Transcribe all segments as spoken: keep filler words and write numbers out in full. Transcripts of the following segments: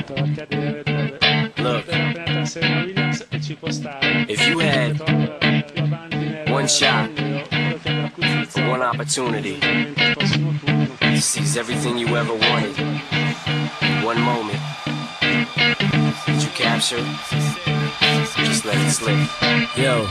Look, if you had one shot for one opportunity to seize everything you ever wanted, one moment that you capture, just let it slip. Yo.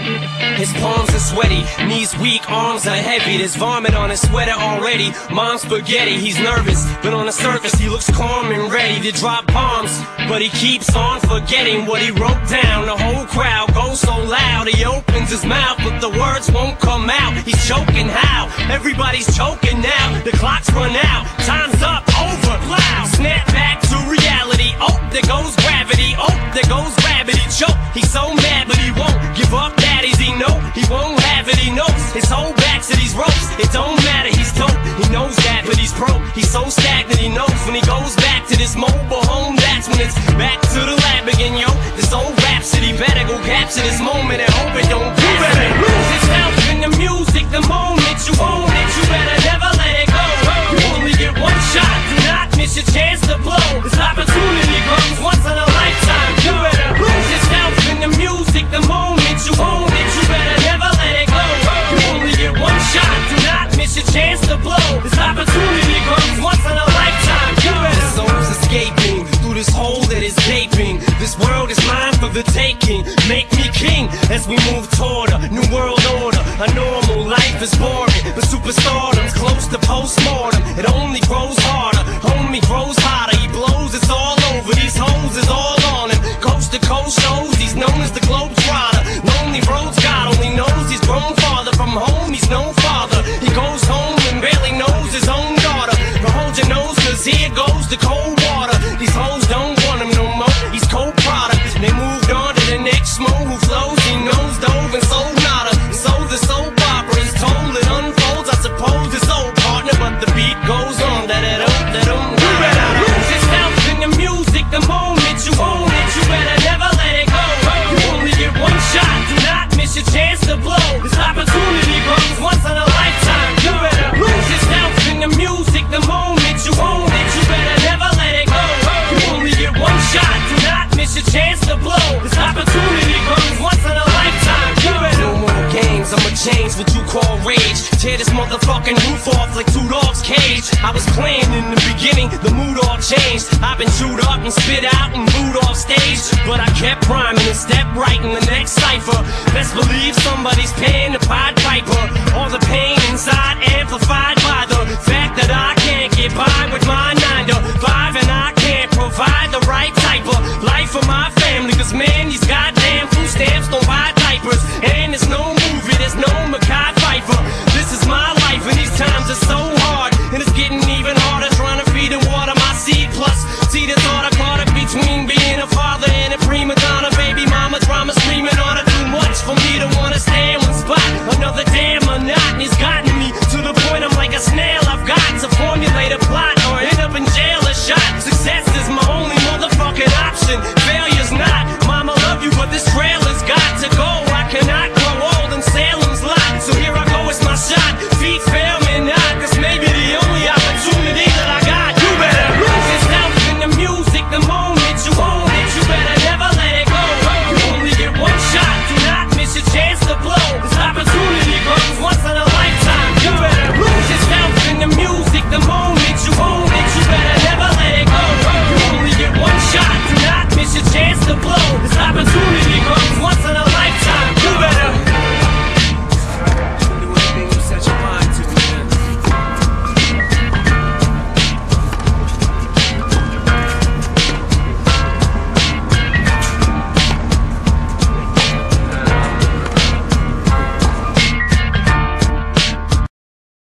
His palms are sweaty, knees weak, arms are heavy. There's vomit on his sweater already. Mom's spaghetti, he's nervous, but on the surface he looks calm and ready to drop bombs. But he keeps on forgetting what he wrote down. The whole crowd goes so loud, he opens his mouth, but the words won't come out. He's choking how? Everybody's choking now. The clock's run out, time's up, over, loud. Snap back to reality, oh, there goes gravity. Oh, there goes gravity, choke. He's so mad, but he won't give up. Daddies, he know he won't have it. He knows his whole back to these ropes. It don't matter, he's dope. He knows that, but he's broke. He's so stagnant. He knows when he goes back to this mobile home, that's when it's back to the lab again, yo. This old rhapsody better go capture this moment and hope it don't. You better lose yourself in the music. The moment you own it, you better never let it go. You only get one shot. Do not miss your chance to blow. This opportunity comes once in a lifetime. You better lose yourself in the music. The moment you own it, you better never let it go. You only get one shot. Do not miss your chance to blow. This opportunity comes once in a lifetime. You better. The soul's escaping through this hole that is gaping. This world is mine for the taking. Make me king as we move toward a new world order. A normal life is boring, but superstardom's close to postmortem. It only grows harder, homie grows hotter. He blows, it's all over. These hoes is all on him. Coast to coast shows, he's known as the Globetrotter. Lonely roads, God only knows he's grown farther from home. He's no father. He goes home and barely knows his own daughter. But hold your nose, cause here goes the cold water. These hoes don't want him no more. He's cold product. They moved on to the next mo who flows. He knows dove and sold nada. So the soap opera is told, it unfolds. I suppose it's old partner, but the beat goes on. That it don't, that don't. You better lose yourself in the music. The moment you own it, you better never let it go. You only get one shot. Do not miss your chance to blow. This opportunity comes once in a lifetime. You better lose yourself in the music. The moment you own it, you better never let it go. You only get one shot. Do not miss your chance to blow. This opportunity comes once in a lifetime. You better. No more games, I'ma change what you call rage. Tear this motherfucking roof off like two dogs' cage. I was playing in the beginning, the mood all changed. I've been chewed up and spit out and booed off stage, but I kept rhyming and stepped right in the next cipher. Best believe somebody's paying the Pied Piper. All the pain inside amplified by the fact that I can't get by with my nine to five, and I can't provide the right type of life for my family. Cause man, these goddamn food stamps don't buy diapers, and there's no movie, there's no Mackay Pfeiffer. This is my life and these times are so hard, and it's getting even harder trying to feed and water my seed. Plus, see the thought I caught it between being a father and a prima donna. Baby mama drama screaming on her, too much for me to wanna stay in one spot. Another damn monotony's gotten me to the point I'm like a snail. I've got to formulate a plot or end up in jail or shot.